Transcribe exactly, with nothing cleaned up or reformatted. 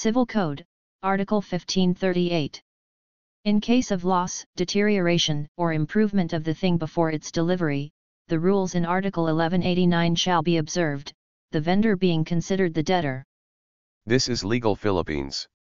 Civil Code, Article fifteen thirty-eight. In case of loss, deterioration, or improvement of the thing before its delivery, the rules in Article eleven eighty-nine shall be observed, the vendor being considered the debtor. This is legal Philippines.